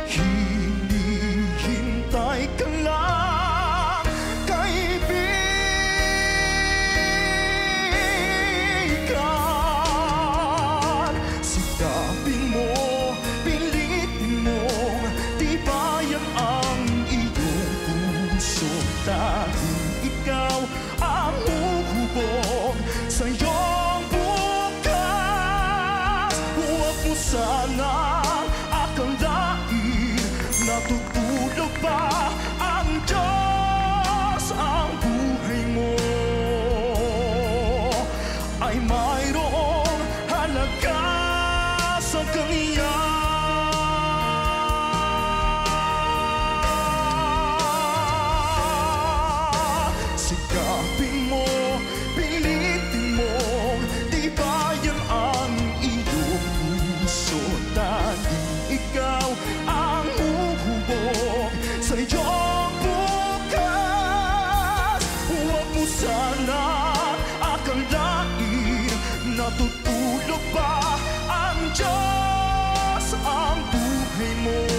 Hinihintay ka lang, kaibigan. Sikapin mo, pilitin mong tibayan ang iyong puso. Dahil ikaw ang hubog sa iyong bukas. Huwag mo sanang akalain, natutulog ba ang Diyos? Ang buhay mo ay mayroong halaga sa Kanya. Sikapin mo, pilitin mong tibayan ang iyong puso. Dahil ikaw ang uhubog sa iyong bukas. Huwag mo sana akalain, natutulog ba ang Diyos? Ang buhay mo